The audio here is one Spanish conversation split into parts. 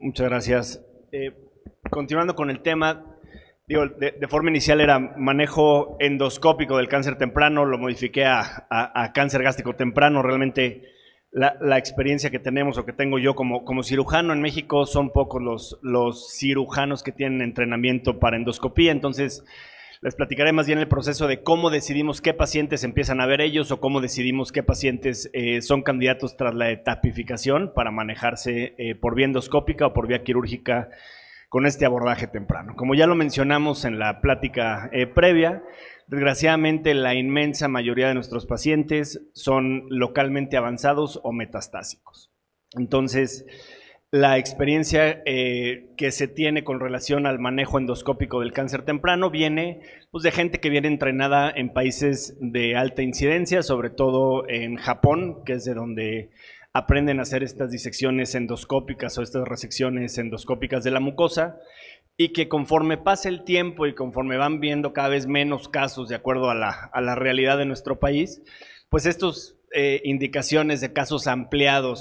Muchas gracias. Continuando con el tema, digo, de forma inicial era manejo endoscópico del cáncer temprano, lo modifiqué a cáncer gástrico temprano. Realmente la experiencia que tenemos o que tengo yo como cirujano en México son pocos los cirujanos que tienen entrenamiento para endoscopía, entonces les platicaré más bien el proceso de cómo decidimos qué pacientes empiezan a ver ellos o cómo decidimos qué pacientes son candidatos tras la etapificación para manejarse por vía endoscópica o por vía quirúrgica con este abordaje temprano. Como ya lo mencionamos en la plática previa, desgraciadamente la inmensa mayoría de nuestros pacientes son localmente avanzados o metastásicos. Entonces, la experiencia que se tiene con relación al manejo endoscópico del cáncer temprano viene pues, de gente que viene entrenada en países de alta incidencia, sobre todo en Japón, que es de donde aprenden a hacer estas disecciones endoscópicas o estas resecciones endoscópicas de la mucosa, y que conforme pasa el tiempo y conforme van viendo cada vez menos casos de acuerdo a la realidad de nuestro país, pues estos indicaciones de casos ampliados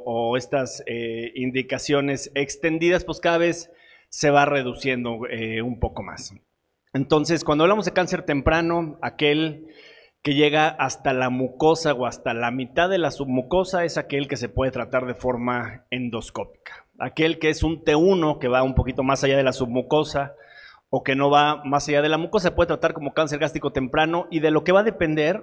o estas indicaciones extendidas, pues cada vez se va reduciendo un poco más. Entonces, cuando hablamos de cáncer temprano, aquel que llega hasta la mucosa o hasta la mitad de la submucosa es aquel que se puede tratar de forma endoscópica. Aquel que es un T1, que va un poquito más allá de la submucosa o que no va más allá de la mucosa, se puede tratar como cáncer gástrico temprano, y de lo que va a depender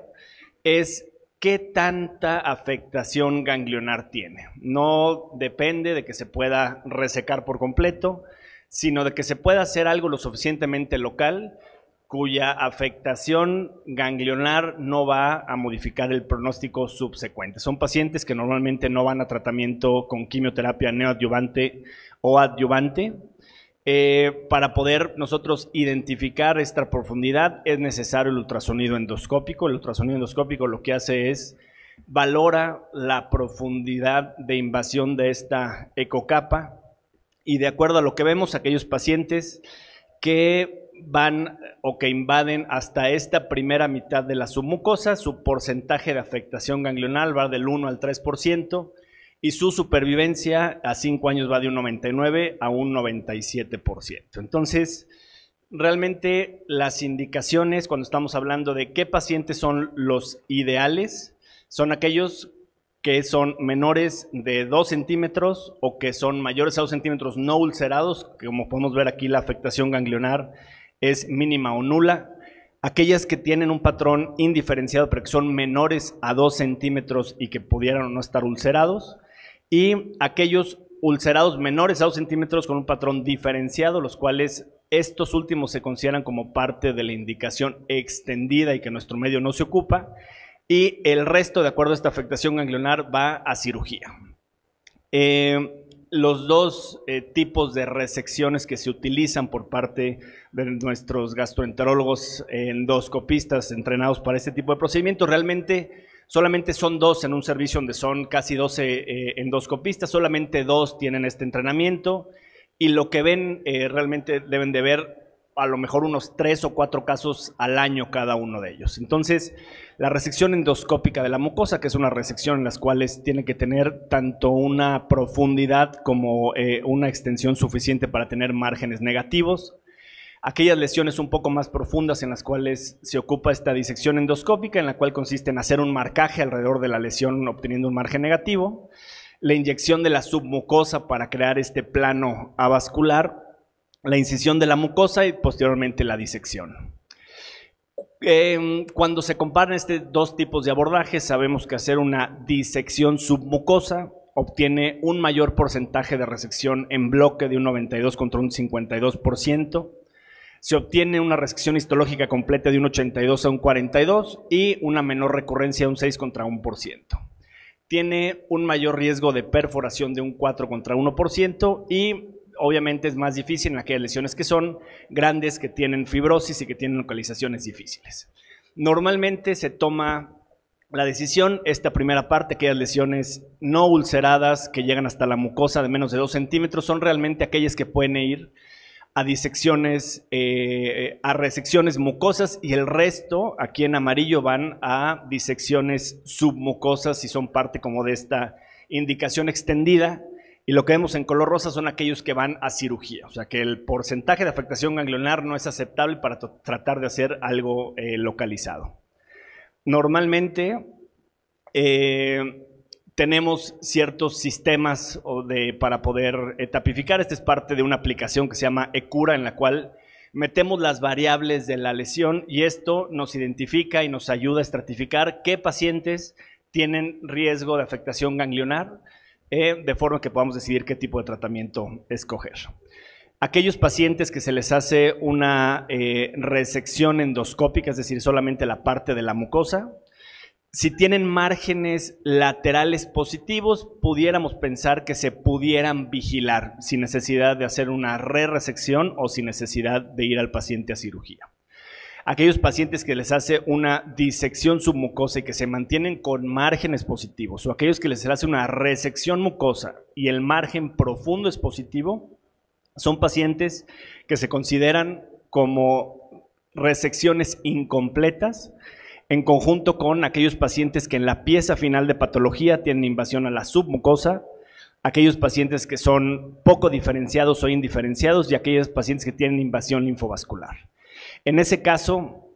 es qué tanta afectación ganglionar tiene. No depende de que se pueda resecar por completo, sino de que se pueda hacer algo lo suficientemente local cuya afectación ganglionar no va a modificar el pronóstico subsecuente. Son pacientes que normalmente no van a tratamiento con quimioterapia neoadyuvante o adyuvante. Para poder nosotros identificar esta profundidad es necesario el ultrasonido endoscópico. El ultrasonido endoscópico lo que hace es valora la profundidad de invasión de esta ecocapa, y de acuerdo a lo que vemos, aquellos pacientes que van o que invaden hasta esta primera mitad de la submucosa, su porcentaje de afectación ganglional va del 1 al 3%, y su supervivencia a 5 años va de un 99 a un 97%. Entonces, realmente las indicaciones, cuando estamos hablando de qué pacientes son los ideales, son aquellos que son menores de 2 centímetros o que son mayores a 2 centímetros no ulcerados, que como podemos ver aquí la afectación ganglionar es mínima o nula. Aquellas que tienen un patrón indiferenciado pero que son menores a 2 centímetros y que pudieran o no estar ulcerados, y aquellos ulcerados menores a 2 centímetros con un patrón diferenciado, los cuales estos últimos se consideran como parte de la indicación extendida y que nuestro medio no se ocupa, y el resto, de acuerdo a esta afectación ganglionar, va a cirugía. Los dos tipos de resecciones que se utilizan por parte de nuestros gastroenterólogos endoscopistas entrenados para este tipo de procedimientos, realmente solamente son 2 en un servicio donde son casi 12 endoscopistas, solamente 2 tienen este entrenamiento, y lo que ven realmente deben de ver a lo mejor unos 3 o 4 casos al año cada uno de ellos. Entonces, la resección endoscópica de la mucosa, que es una resección en las cuales tiene que tener tanto una profundidad como una extensión suficiente para tener márgenes negativos. Aquellas lesiones un poco más profundas en las cuales se ocupa esta disección endoscópica, en la cual consiste en hacer un marcaje alrededor de la lesión obteniendo un margen negativo, la inyección de la submucosa para crear este plano avascular, la incisión de la mucosa y posteriormente la disección. Cuando se comparan estos dos tipos de abordajes, sabemos que hacer una disección submucosa obtiene un mayor porcentaje de resección en bloque de un 92 contra un 52%. Se obtiene una resección histológica completa de un 82 a un 42 y una menor recurrencia de un 6 contra 1%. Tiene un mayor riesgo de perforación de un 4 contra 1% y obviamente es más difícil en aquellas lesiones que son grandes, que tienen fibrosis y que tienen localizaciones difíciles. Normalmente se toma la decisión, esta primera parte, aquellas lesiones no ulceradas que llegan hasta la mucosa de menos de 2 centímetros, son realmente aquellas que pueden ir a disecciones, a resecciones mucosas, y el resto, aquí en amarillo, van a disecciones submucosas y son parte como de esta indicación extendida, Y lo que vemos en color rosa son aquellos que van a cirugía, o sea que el porcentaje de afectación ganglionar no es aceptable para tratar de hacer algo localizado. Normalmente tenemos ciertos sistemas para poder tapificar. Esta es parte de una aplicación que se llama eCura, en la cual metemos las variables de la lesión y esto nos identifica y nos ayuda a estratificar qué pacientes tienen riesgo de afectación ganglionar, de forma que podamos decidir qué tipo de tratamiento escoger. Aquellos pacientes que se les hace una resección endoscópica, es decir, solamente la parte de la mucosa, si tienen márgenes laterales positivos, pudiéramos pensar que se pudieran vigilar sin necesidad de hacer una resección o sin necesidad de ir al paciente a cirugía. Aquellos pacientes que les hace una disección submucosa y que se mantienen con márgenes positivos, o aquellos que les hace una resección mucosa y el margen profundo es positivo, son pacientes que se consideran como resecciones incompletas, en conjunto con aquellos pacientes que en la pieza final de patología tienen invasión a la submucosa, aquellos pacientes que son poco diferenciados o indiferenciados y aquellos pacientes que tienen invasión linfovascular. En ese caso,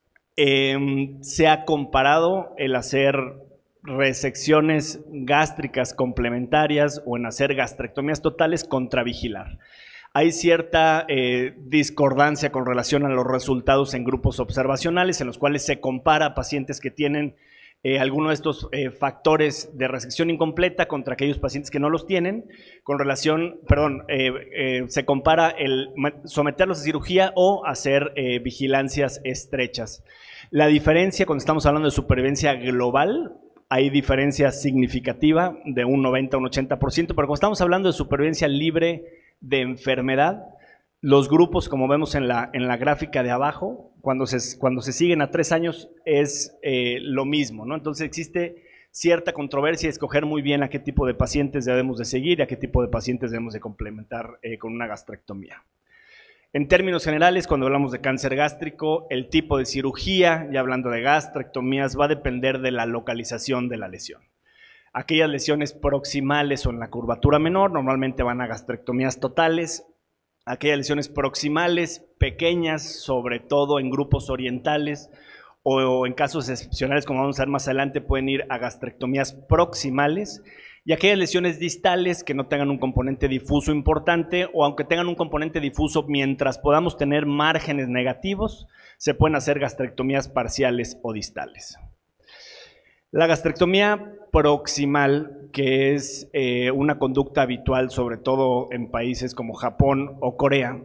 se ha comparado el hacer resecciones gástricas complementarias o en hacer gastrectomías totales contra vigilar. Hay cierta discordancia con relación a los resultados en grupos observacionales en los cuales se compara a pacientes que tienen alguno de estos factores de resección incompleta contra aquellos pacientes que no los tienen, con relación, se compara el someterlos a cirugía o hacer vigilancias estrechas. La diferencia cuando estamos hablando de supervivencia global, hay diferencia significativa de un 90 a un 80%, pero cuando estamos hablando de supervivencia libre de enfermedad, los grupos, como vemos en la gráfica de abajo, cuando se siguen a 3 años es lo mismo, ¿no? Entonces existe cierta controversia de escoger muy bien a qué tipo de pacientes debemos de seguir y a qué tipo de pacientes debemos de complementar con una gastrectomía. En términos generales, cuando hablamos de cáncer gástrico, el tipo de cirugía, ya hablando de gastrectomías, va a depender de la localización de la lesión. Aquellas lesiones proximales o en la curvatura menor normalmente van a gastrectomías totales. Aquellas lesiones proximales pequeñas, sobre todo en grupos orientales o en casos excepcionales, como vamos a ver más adelante, pueden ir a gastrectomías proximales. Y aquellas lesiones distales que no tengan un componente difuso importante o aunque tengan un componente difuso, mientras podamos tener márgenes negativos, se pueden hacer gastrectomías parciales o distales. La gastrectomía proximal, que es una conducta habitual, sobre todo en países como Japón o Corea,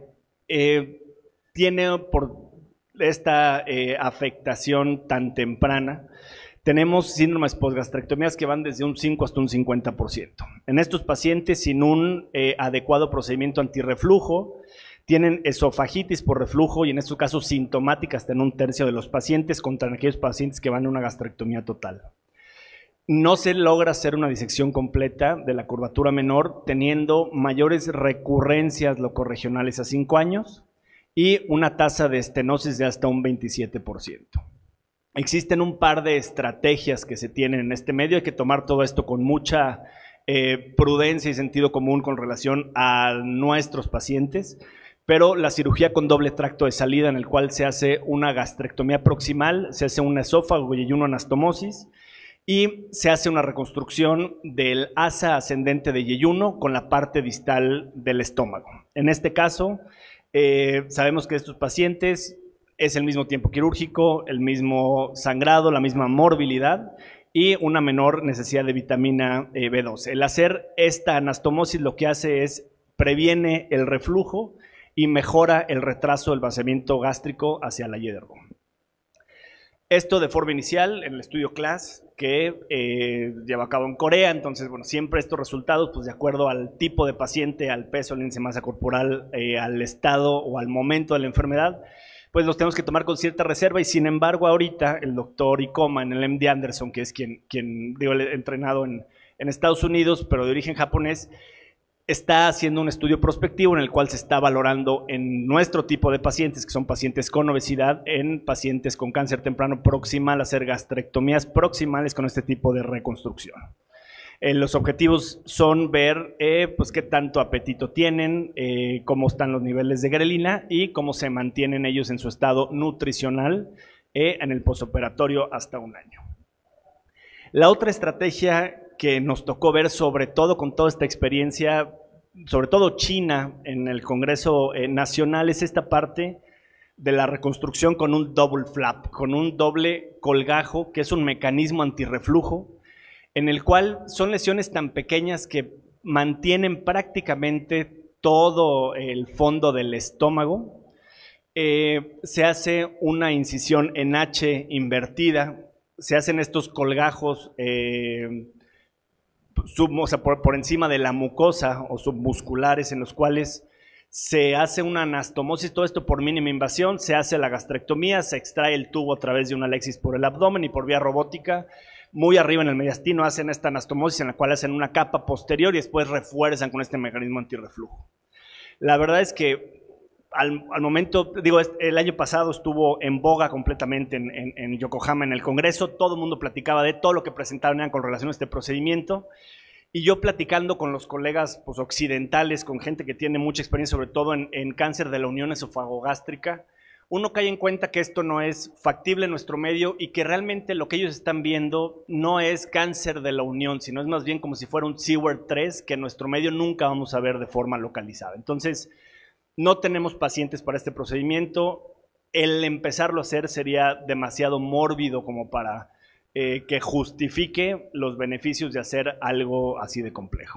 tiene por esta afectación tan temprana, tenemos síndromes postgastrectomías que van desde un 5 hasta un 50%. En estos pacientes sin un adecuado procedimiento antirreflujo, tienen esofagitis por reflujo y en estos casos sintomática hasta en un tercio de los pacientes contra aquellos pacientes que van a una gastrectomía total. No se logra hacer una disección completa de la curvatura menor teniendo mayores recurrencias locorregionales a 5 años y una tasa de estenosis de hasta un 27%. Existen un par de estrategias que se tienen en este medio, hay que tomar todo esto con mucha prudencia y sentido común con relación a nuestros pacientes, pero la cirugía con doble tracto de salida en el cual se hace una gastrectomía proximal, se hace un esófago y una anastomosis y se hace una reconstrucción del asa ascendente de yeyuno con la parte distal del estómago. En este caso, sabemos que estos pacientes es el mismo tiempo quirúrgico, el mismo sangrado, la misma morbilidad y una menor necesidad de vitamina B12. El hacer esta anastomosis lo que hace es previene el reflujo y mejora el retraso del vaciamiento gástrico hacia la yédergo. Esto de forma inicial en el estudio CLASS que lleva a cabo en Corea, entonces bueno, siempre estos resultados pues de acuerdo al tipo de paciente, al peso, al índice de masa corporal, al estado o al momento de la enfermedad, pues los tenemos que tomar con cierta reserva y sin embargo ahorita el doctor Ikoma en el MD Anderson, que es quien digo, entrenado en Estados Unidos pero de origen japonés, está haciendo un estudio prospectivo en el cual se está valorando en nuestro tipo de pacientes, que son pacientes con obesidad, en pacientes con cáncer temprano proximal, hacer gastrectomías proximales con este tipo de reconstrucción. Los objetivos son ver pues qué tanto apetito tienen, cómo están los niveles de grelina y cómo se mantienen ellos en su estado nutricional en el postoperatorio hasta un año. La otra estrategia que nos tocó ver, sobre todo con toda esta experiencia, sobre todo China en el Congreso Nacional, es esta parte de la reconstrucción con un double flap, con un doble colgajo, que es un mecanismo antirreflujo, en el cual son lesiones tan pequeñas que mantienen prácticamente todo el fondo del estómago. Se hace una incisión en H invertida, se hacen estos colgajos o sea, por encima de la mucosa o submusculares, en los cuales se hace una anastomosis, todo esto por mínima invasión, se hace la gastrectomía, se extrae el tubo a través de una alexis por el abdomen y por vía robótica. Muy arriba en el mediastino hacen esta anastomosis en la cual hacen una capa posterior y después refuerzan con este mecanismo antirreflujo. La verdad es que al momento, digo, el año pasado estuvo en boga completamente en Yokohama en el Congreso, todo el mundo platicaba de todo lo que presentaron con relación a este procedimiento, y yo platicando con los colegas pues, occidentales, con gente que tiene mucha experiencia, sobre todo en cáncer de la unión esofagogástrica, uno cae en cuenta que esto no es factible en nuestro medio y que realmente lo que ellos están viendo no es cáncer de la unión, sino es más bien como si fuera un Seward 3 que en nuestro medio nunca vamos a ver de forma localizada. Entonces, no tenemos pacientes para este procedimiento. El empezarlo a hacer sería demasiado mórbido como para que justifique los beneficios de hacer algo así de complejo.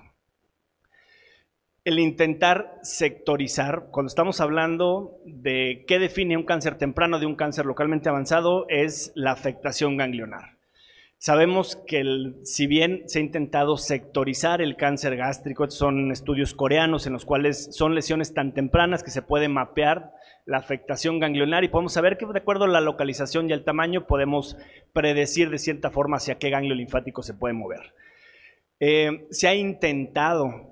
El intentar sectorizar, cuando estamos hablando de qué define un cáncer temprano de un cáncer localmente avanzado, es la afectación ganglionar. Sabemos que si bien se ha intentado sectorizar el cáncer gástrico, estos son estudios coreanos en los cuales son lesiones tan tempranas que se puede mapear la afectación ganglionar y podemos saber que de acuerdo a la localización y el tamaño podemos predecir de cierta forma hacia qué ganglio linfático se puede mover. Se ha intentado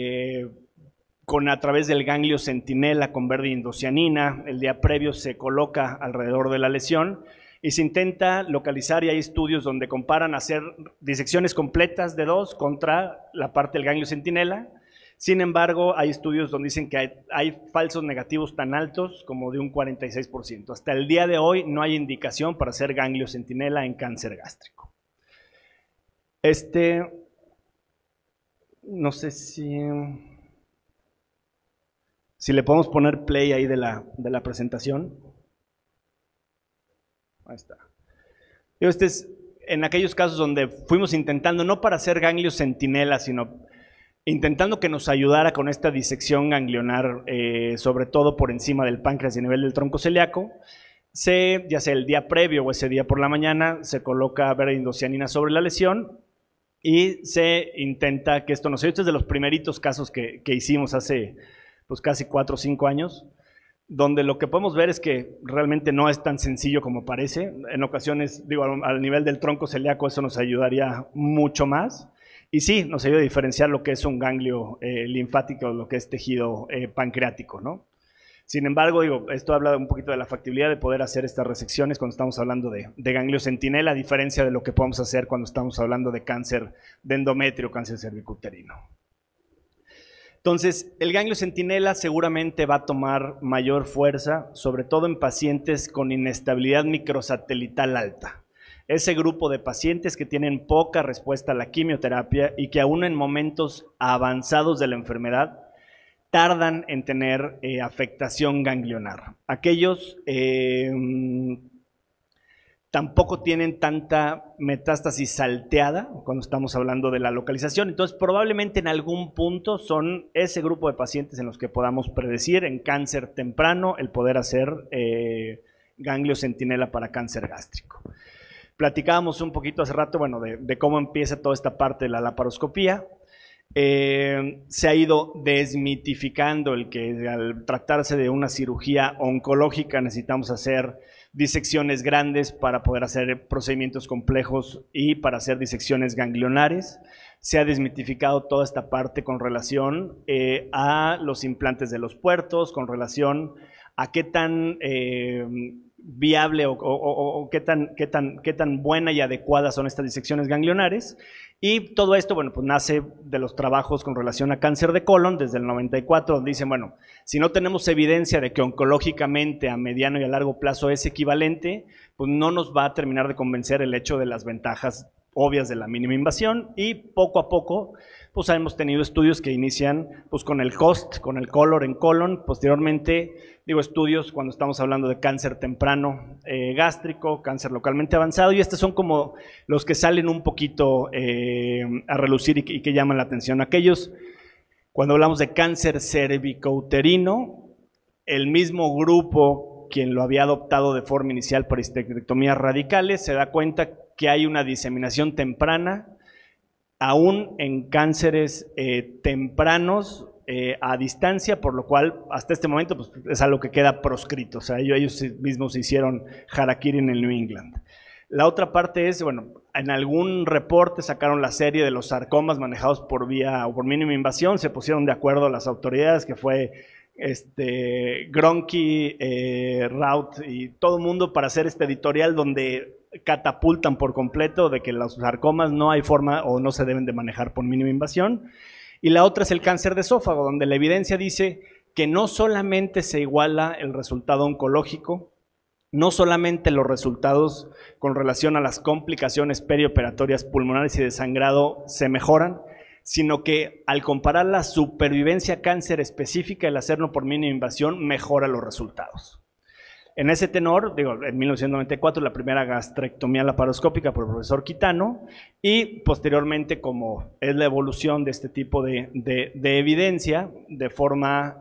a través del ganglio centinela con verde indocianina, el día previo se coloca alrededor de la lesión y se intenta localizar, y hay estudios donde comparan hacer disecciones completas de 2 contra la parte del ganglio centinela. Sin embargo, hay estudios donde dicen que hay falsos negativos tan altos como de un 46%. Hasta el día de hoy no hay indicación para hacer ganglio centinela en cáncer gástrico. No sé si le podemos poner play ahí de la presentación. Ahí está. Este es en aquellos casos donde fuimos intentando, no para hacer ganglios centinela, sino intentando que nos ayudara con esta disección ganglionar, sobre todo por encima del páncreas y a nivel del tronco celíaco. Ya sea el día previo o ese día por la mañana, se coloca verde indocianina sobre la lesión y se intenta que esto nos ayude. Este es de los primeritos casos que hicimos hace pues, casi 4 o 5 años, donde lo que podemos ver es que realmente no es tan sencillo como parece. En ocasiones, digo, al nivel del tronco celíaco eso nos ayudaría mucho más. Y sí, nos ayuda a diferenciar lo que es un ganglio linfático, lo que es tejido pancreático, ¿no? Sin embargo, digo, esto habla un poquito de la factibilidad de poder hacer estas resecciones cuando estamos hablando de ganglio centinela, a diferencia de lo que podemos hacer cuando estamos hablando de cáncer de endometrio, cáncer cervicuterino. Entonces, el ganglio centinela seguramente va a tomar mayor fuerza, sobre todo en pacientes con inestabilidad microsatelital alta. Ese grupo de pacientes que tienen poca respuesta a la quimioterapia y que aún en momentos avanzados de la enfermedad tardan en tener afectación ganglionar. Aquellos tampoco tienen tanta metástasis salteada cuando estamos hablando de la localización, entonces probablemente en algún punto son ese grupo de pacientes en los que podamos predecir en cáncer temprano el poder hacer ganglio centinela para cáncer gástrico. Platicábamos un poquito hace rato, bueno, de cómo empieza toda esta parte de la laparoscopía. Se ha ido desmitificando el que al tratarse de una cirugía oncológica necesitamos hacer disecciones grandes para poder hacer procedimientos complejos y para hacer disecciones ganglionares. Se ha desmitificado toda esta parte con relación a los implantes de los puertos, con relación a qué tan viable o qué tan buena y adecuada son estas disecciones ganglionares. Y todo esto, bueno, pues nace de los trabajos con relación a cáncer de colon desde el 94, donde dicen, bueno, si no tenemos evidencia de que oncológicamente a mediano y a largo plazo es equivalente, pues no nos va a terminar de convencer el hecho de las ventajas obvias de la mínima invasión, y poco a poco pues hemos tenido estudios que inician pues con el COST, con el color en colon, posteriormente digo estudios cuando estamos hablando de cáncer temprano gástrico, cáncer localmente avanzado, y estos son como los que salen un poquito a relucir y que llaman la atención. Aquellos, cuando hablamos de cáncer cervicouterino, el mismo grupo quien lo había adoptado de forma inicial por histerectomías radicales se da cuenta que hay una diseminación temprana aún en cánceres tempranos a distancia, por lo cual hasta este momento pues, es algo que queda proscrito. O sea, ellos mismos hicieron harakiri en el New England. La otra parte es, bueno, en algún reporte sacaron la serie de los sarcomas manejados por vía o por mínima invasión, se pusieron de acuerdo las autoridades, que fue Gronky, Raut y todo el mundo para hacer este editorial donde catapultan por completo de que los sarcomas no hay forma o no se deben de manejar por mínima invasión. Y la otra es el cáncer de esófago, donde la evidencia dice que no solamente se iguala el resultado oncológico, no solamente los resultados con relación a las complicaciones perioperatorias pulmonares y de sangrado se mejoran, sino que al comparar la supervivencia a cáncer específica, el hacerlo por mínima invasión mejora los resultados. En ese tenor, digo, en 1994 la primera gastrectomía laparoscópica por el profesor Quitano, y posteriormente, como es la evolución de este tipo de evidencia de forma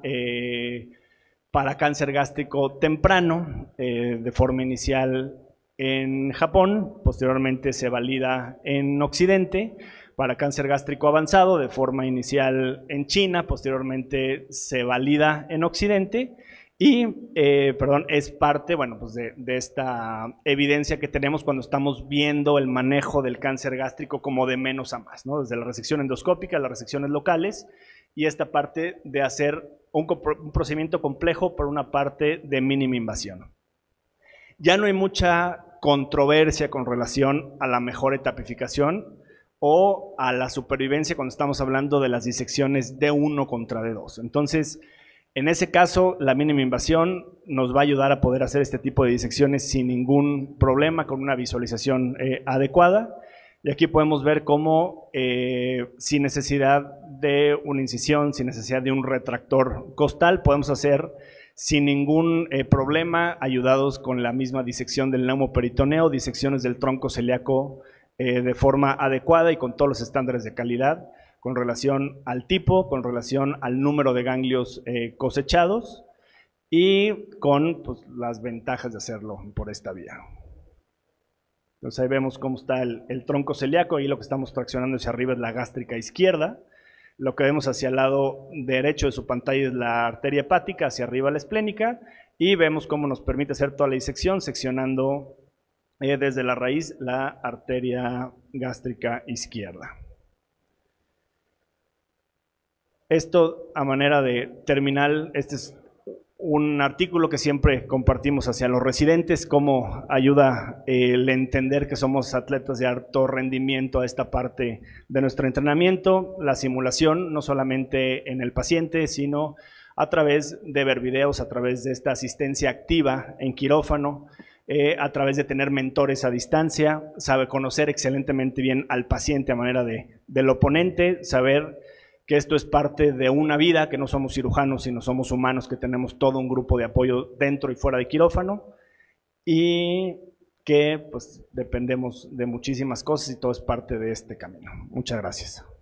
para cáncer gástrico temprano, de forma inicial en Japón, posteriormente se valida en Occidente, para cáncer gástrico avanzado, de forma inicial en China, posteriormente se valida en Occidente, y, es parte, bueno, pues de esta evidencia que tenemos cuando estamos viendo el manejo del cáncer gástrico como de menos a más, ¿no? Desde la resección endoscópica, las resecciones locales, y esta parte de hacer un procedimiento complejo por una parte de mínima invasión. Ya no hay mucha controversia con relación a la mejor etapificación o a la supervivencia cuando estamos hablando de las disecciones D1 contra D2. Entonces, en ese caso, la mínima invasión nos va a ayudar a poder hacer este tipo de disecciones sin ningún problema, con una visualización adecuada. Y aquí podemos ver cómo, sin necesidad de una incisión, sin necesidad de un retractor costal, podemos hacer sin ningún problema, ayudados con la misma disección del neumoperitoneo, disecciones del tronco celíaco de forma adecuada y con todos los estándares de calidad, con relación al tipo, con relación al número de ganglios cosechados y con pues, las ventajas de hacerlo por esta vía. Entonces ahí vemos cómo está el tronco celíaco, y lo que estamos traccionando hacia arriba es la gástrica izquierda. Lo que vemos hacia el lado derecho de su pantalla es la arteria hepática, hacia arriba la esplénica, y vemos cómo nos permite hacer toda la disección, seccionando desde la raíz la arteria gástrica izquierda. Esto a manera de terminal, este es un artículo que siempre compartimos hacia los residentes, cómo ayuda el entender que somos atletas de alto rendimiento a esta parte de nuestro entrenamiento, la simulación, no solamente en el paciente, sino a través de ver videos, a través de esta asistencia activa en quirófano, a través de tener mentores a distancia, saber conocer excelentemente bien al paciente a manera del oponente, saber que esto es parte de una vida, que no somos cirujanos, sino somos humanos, que tenemos todo un grupo de apoyo dentro y fuera de quirófano, y que pues dependemos de muchísimas cosas y todo es parte de este camino. Muchas gracias.